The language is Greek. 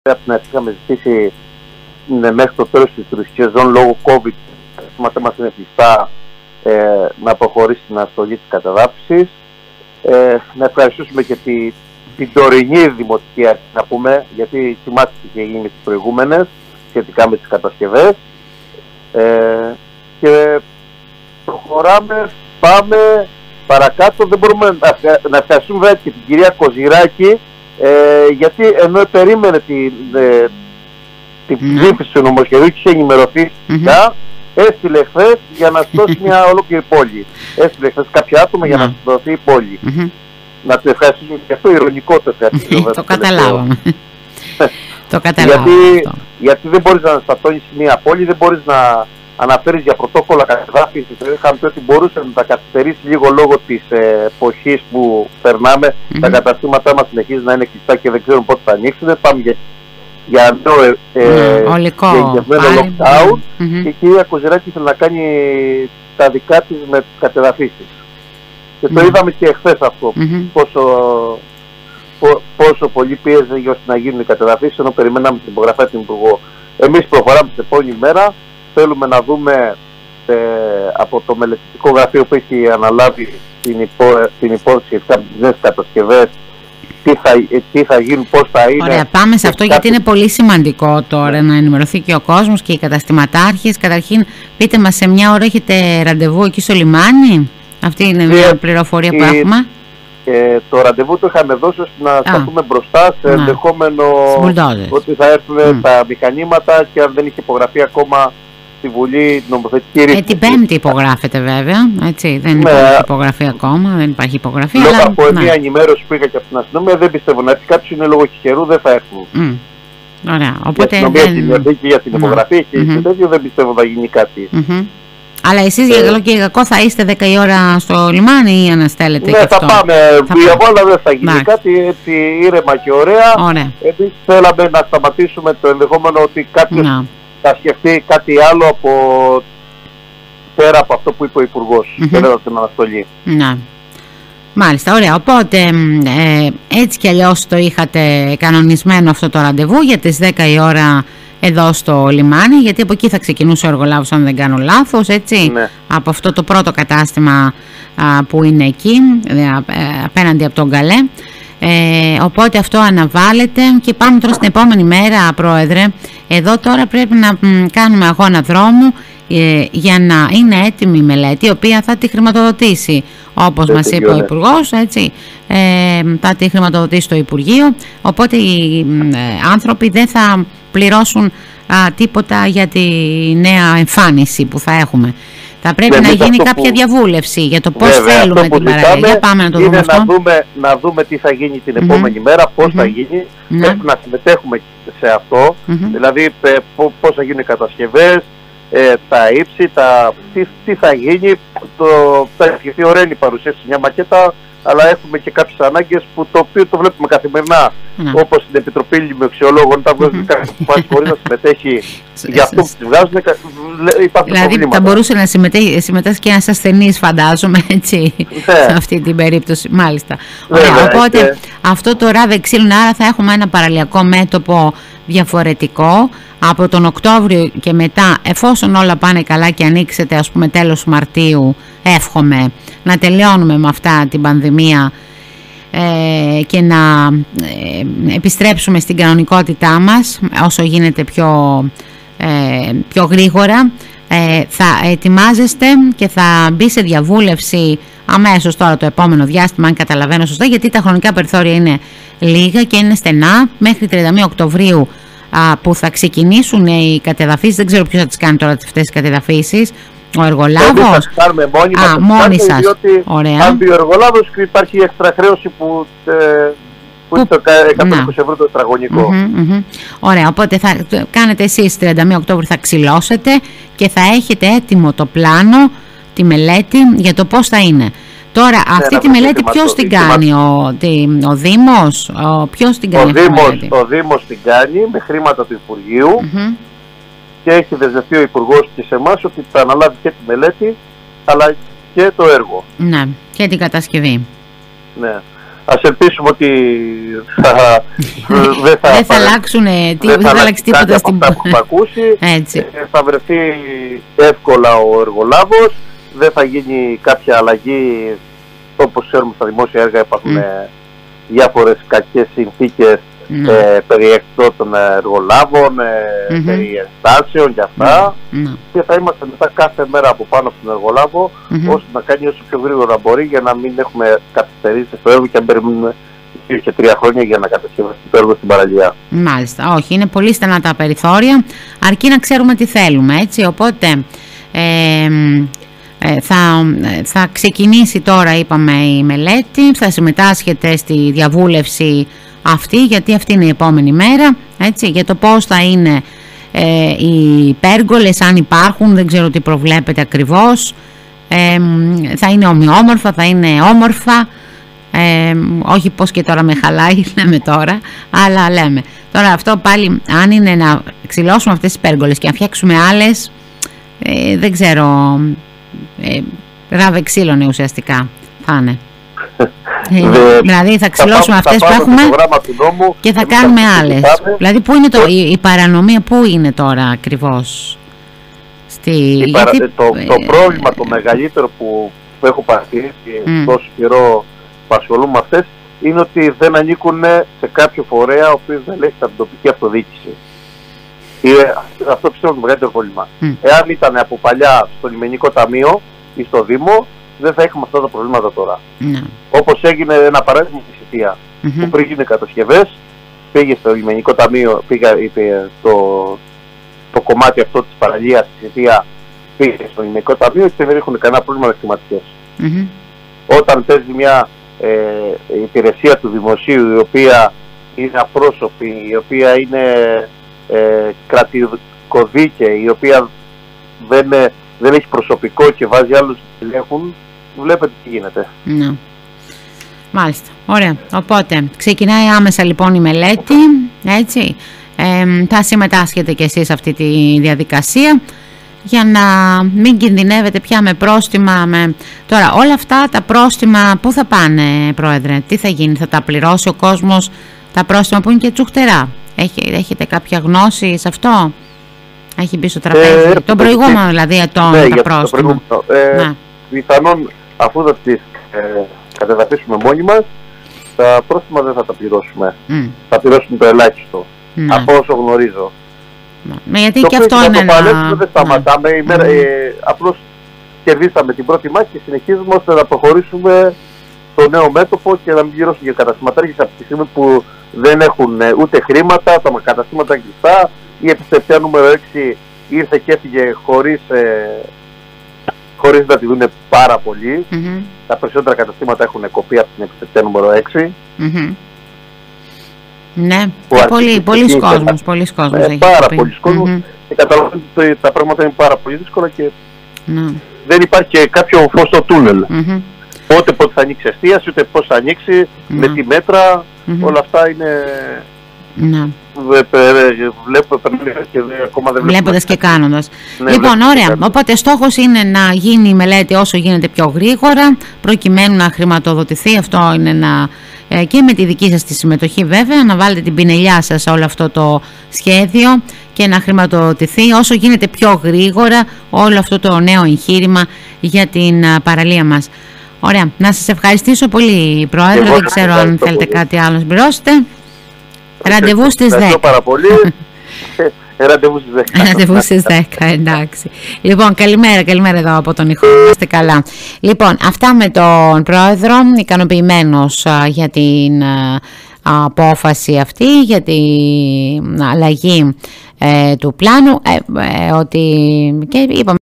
από την αρχή είχαμε ζητήσει μέχρι το τέλος της τουριστικής σεζόν λόγω COVID, τα μας είναι κλειστά, να προχωρήσει την αναστολή της κατεδάφισης. Να ευχαριστήσουμε και την τωρινή δημοτική αρχή, να πούμε, γιατί θυμάστε τι είχε γίνει με τις προηγούμενες σχετικά με τις κατασκευές. Και προχωράμε, πάμε παρακάτω. Δεν μπορούμε να ευχαριστούμε βέβαια και την κυρία Κοζηράκη, γιατί ενώ περίμενε την ψήφιση του νομοσχεδίου και είχε ενημερωθεί σχετικά, έστειλε χθες για να σώσει μια ολόκληρη πόλη. Έστειλε χθες κάποια άτομα για να σωθεί η πόλη. Να το ευχαριστήσουμε και αυτό, ηρωνικό το ευχαριστούμε. Το καταλάβαμε. Το καταλάβαμε. Γιατί δεν μπορείς να αναστατώνεις μια πόλη, δεν μπορείς να αναφέρεις για πρωτόκολλα κατεδάφισης. Είχαμε πει ότι μπορούσε να τα καθυστερήσει λίγο λόγω της εποχής που περνάμε. Τα καταστήματά μας συνεχίζουν να είναι κλειστά και δεν ξέρουν πότε θα ανοίξουν. Πάμε για νέο γενικευμένο lockdown. Και η κυρία Κοζηράκη ήθελε να κάνει τα δικά της με τις κατεδαφίσεις. Και το είδαμε και εχθές αυτό, πόσο πολύ πίεζε ώστε να γίνουν οι κατεδαφίσεις, ενώ περιμέναμε την υπογραφή του Υπουργού. Εμείς προχωράμε την επόμενη μέρα. Θέλουμε να δούμε από το μελετητικό γραφείο που έχει αναλάβει την υπόθεση σχετικά με τις νέες κατασκευές, τι θα γίνουν, πώς θα είναι. Ωραία, πάμε σε αυτό γιατί είναι πολύ σημαντικό τώρα να ενημερωθεί και ο κόσμος και οι καταστηματάρχες. Καταρχήν, πείτε μας, σε μια ώρα έχετε ραντεβού εκεί στο λιμάνι? Αυτή είναι μια πληροφορία που έχουμε. Το ραντεβού το είχαμε δώσει ώστε να σταθούμε μπροστά σε ενδεχόμενο ότι θα έρθουν τα μηχανήματα, και αν δεν είχε υπογραφεί ακόμα στη Βουλή νομοθετική ρύθμιση. Την Πέμπτη υπογράφεται βέβαια, έτσι, δεν υπάρχει υπογραφή ακόμα, δεν υπάρχει υπογραφή. Λόγω από μια ενημέρωση που είχα και από την αστυνομία, δεν πιστεύω να έρθει κάποιος, είναι λόγω καιρού, δεν θα έρθουν. Ωραία, οπότε για την υπογραφή και τέτοιο δεν πιστεύω θα γίνει κάτι. Αλλά εσείς για καλό και για κακό θα είστε 10 η ώρα στο λιμάνι ή αναστέλλετε? Ναι, θα πάμε. Για όλα δεν θα γίνει κάτι, έτσι ήρεμα και ωραία. Εμείς θέλαμε να σταματήσουμε το ενδεχόμενο ότι κάποιος θα σκεφτεί κάτι άλλο πέρα από αυτό που είπε ο Υπουργός και δεν την αναστολή. Μάλιστα, ωραία. Οπότε έτσι κι αλλιώς το είχατε κανονισμένο αυτό το ραντεβού για τις 10 η ώρα εδώ στο λιμάνι, γιατί από εκεί θα ξεκινούσε ο εργολάβος, αν δεν κάνω λάθος, έτσι, από αυτό το πρώτο κατάστημα που είναι εκεί, απέναντι από τον Καλέ. Οπότε αυτό αναβάλλεται και πάμε τώρα στην επόμενη μέρα, Πρόεδρε. Εδώ τώρα πρέπει να κάνουμε αγώνα δρόμου για να είναι έτοιμη η μελέτη, η οποία θα τη χρηματοδοτήσει, όπως μας είπε ο Υπουργός, έτσι, θα τη χρηματοδοτήσει το Υπουργείο, οπότε οι άνθρωποι δεν θα πληρώσουν τίποτα για τη νέα εμφάνιση που θα έχουμε. Θα πρέπει να γίνει κάποια διαβούλευση για το πώς θέλουμε την παραλία. Πάμε να το δούμε αυτό. Να δούμε τι θα γίνει την επόμενη μέρα, πώς θα γίνει. Πρέπει να συμμετέχουμε σε αυτό, δηλαδή πώς θα γίνουν οι κατασκευές, τα ύψη, τι θα γίνει. Θα ευχηθεί ωραία η παρουσίαση, μια μακέτα, αλλά έχουμε και κάποιες ανάγκες που το οποίο το βλέπουμε καθημερινά. Όπως στην Επιτροπή Λιμνιοξιολόγων, όταν βγάζουν κάποιες αποφάσεις χωρίς να συμμετέχει για αυτό που τη βγάζουν, υπάρχουν δηλαδή προβλήματα. Θα μπορούσε να συμμετάσχει και ένας ασθενής, φαντάζομαι, έτσι, σε αυτή την περίπτωση. Μάλιστα. Οπότε αυτό το ράβε ξύλων, άρα θα έχουμε ένα παραλιακό μέτωπο διαφορετικό από τον Οκτώβριο και μετά, εφόσον όλα πάνε καλά και ανοίξετε, ας πούμε, τέλος Μαρτίου, εύχομαι να τελειώνουμε με αυτά την πανδημία και να επιστρέψουμε στην κανονικότητά μας όσο γίνεται πιο γρήγορα. Θα ετοιμάζεστε και θα μπει σε διαβούλευση αμέσως τώρα το επόμενο διάστημα, αν καταλαβαίνω σωστά, γιατί τα χρονικά περιθώρια είναι λίγα και είναι στενά μέχρι 31 Οκτωβρίου που θα ξεκινήσουν οι κατεδαφίσεις. Δεν ξέρω ποιος θα τις κάνει τώρα αυτές τις κατεδαφίσεις. Ο εργολάβος. Θα τις κάνουμε μόνοι σας. Ωραία. Αν πει ο εργολάβος, υπάρχει η έξτρα χρέωση που είναι το 120 ευρώ το τετραγωνικό. Ωραία, οπότε θα κάνετε εσείς 31 Οκτώβρη, θα ξυλώσετε και θα έχετε έτοιμο το πλάνο, τη μελέτη για το πώς θα είναι. Τώρα, αυτή τη μελέτη ποιος την κάνει, ο Δήμος, ποιος την κάνει? Ο Δήμος την κάνει με χρήματα του Υπουργείου και έχει δεσμευτεί ο Υπουργός και σε εμάς ότι θα αναλάβει και τη μελέτη αλλά και το έργο. Ναι, και την κατασκευή. Ναι. Ας ελπίσουμε ότι δεν θα αλλάξουν τίποτα στην αυτά που θα ακούσει. Θα βρεθεί εύκολα ο εργολάβος, δεν θα γίνει κάποια αλλαγή. Όπως ξέρουμε, στα δημόσια έργα υπάρχουν διάφορες κακές συνθήκες περί εκτός των εργολάβων, περί ενστάσεων και αυτά. Και θα είμαστε μετά κάθε μέρα από πάνω από τον εργολάβο, ώστε να κάνει όσο πιο γρήγορα μπορεί, για να μην έχουμε καθυστερήσεις στο έργο και να περιμένουμε 2 και 3 χρόνια για να κατασκευαστεί το έργο στην παραλία. Μάλιστα, όχι, είναι πολύ στενά τα περιθώρια, αρκεί να ξέρουμε τι θέλουμε, έτσι, οπότε θα ξεκινήσει τώρα, είπαμε, η μελέτη, θα συμμετάσχετε στη διαβούλευση αυτή, γιατί αυτή είναι η επόμενη μέρα, έτσι, για το πώς θα είναι οι πέργολες, αν υπάρχουν, δεν ξέρω τι προβλέπετε ακριβώς, θα είναι ομοιόμορφα, θα είναι όμορφα, όχι πως και τώρα με χαλάει, λέμε τώρα, αλλά λέμε τώρα αυτό πάλι, αν είναι να ξυλώσουμε αυτές τις πέργολες και να φτιάξουμε άλλες, δεν ξέρω, ράβε ξύλωνε ουσιαστικά θα είναι. Δηλαδή θα ξυλώσουμε αυτές που έχουμε και θα κάνουμε άλλες. Δηλαδή πού είναι η παρανομία, πού είναι τώρα ακριβώς? Το πρόβλημα το μεγαλύτερο που έχω παρατηρήσει τόσο καιρό που ασχολούμαι με αυτές είναι ότι δεν ανήκουν σε κάποιο φορέα ο οποίος δεν έχει την τοπική αυτοδιοίκηση. Αυτό πιστεύω το μεγαλύτερο πρόβλημα. Εάν ήταν από παλιά στο λιμενικό ταμείο ή στο Δήμο, δεν θα έχουμε αυτά τα προβλήματα τώρα. Όπως έγινε ένα παράδειγμα στη Σιτία, που πριν γίνουν κατασκευές, πήγε στο λιμενικό ταμείο, το κομμάτι αυτό της παραλίας στη Σιτία πήγε στο λιμενικό ταμείο και δεν έχουν κανένα πρόβλημα με κλιματικές. Όταν παίζει μια υπηρεσία του δημοσίου, η οποία είναι απρόσωπη, η οποία είναι κρατικοδίκαιη, η οποία δεν έχει προσωπικό και βάζει άλλους που ελέγχουν, βλέπετε τι γίνεται. Μάλιστα, ωραία. Οπότε ξεκινάει άμεσα λοιπόν η μελέτη, έτσι, θα συμμετάσχετε κι εσείς σε αυτή τη διαδικασία για να μην κινδυνεύετε πια με πρόστιμα. Τώρα όλα αυτά τα πρόστιμα πού θα πάνε, Πρόεδρε, τι θα γίνει, θα τα πληρώσει ο κόσμος τα πρόστιμα που είναι και τσουχτερά? Έχετε κάποια γνώση σε αυτό? Έχει μπει στο τραπέζι τον προηγούμενο δηλαδή ετών τα πρόστιμα? Πιθανόν αφού θα τις κατεδαφίσουμε μόνοι μας, τα πρόστιμα δεν θα τα πληρώσουμε. Θα πληρώσουμε το ελάχιστο, από όσο γνωρίζω. Γιατί και αυτό είναι ένα... Δεν σταματάμε, απλώς κερδίσαμε την πρώτη μάχη και συνεχίζουμε ώστε να προχωρήσουμε στο νέο μέτωπο και να μην πληρώσουν για καταστηματάρχες από τη στιγμή που δεν έχουν ούτε χρήματα, τα καταστήματα κλειστά. Η επιστευτεία νούμερο 6 ήρθε και έφυγε χωρίς να τη δουν πάρα πολύ. Τα περισσότερα καταστήματα έχουν κοπεί από την επιστευτεία νούμερο 6. Ναι, πολλοί κόσμος έχει πάρα πολλοί κόσμος και καταλαβαίνετε ότι τα πράγματα είναι πάρα πολύ δύσκολα και δεν υπάρχει και κάποιο φως στο τούνελ. Ούτε πότε θα ανοίξει εστίαση, ούτε πώς θα ανοίξει, με τι μέτρα, όλα αυτά είναι... Βλέποντας και κάνοντας. Λοιπόν, ωραία. Οπότε στόχος είναι να γίνει η μελέτη όσο γίνεται πιο γρήγορα, προκειμένου να χρηματοδοτηθεί. Αυτό είναι και με τη δική σας τη συμμετοχή βέβαια, να βάλετε την πινελιά σας σε όλο αυτό το σχέδιο και να χρηματοδοτηθεί όσο γίνεται πιο γρήγορα όλο αυτό το νέο εγχείρημα για την παραλία μας. Ωραία. Να σας ευχαριστήσω πολύ, Πρόεδρε. Δεν ξέρω αν θέλετε κάτι άλλο να συμπληρώσετε. Ραντεβού στις 10. Ευχαριστώ πάρα πολύ. Ραντεβού στις 10. Ραντεβού στις 10, εντάξει. Λοιπόν, καλημέρα εδώ από τον Ιχό. Είστε καλά. Λοιπόν, αυτά με τον Πρόεδρο. Ικανοποιημένος για την απόφαση αυτή, για την αλλαγή του πλάνου. Ότι και είπαμε.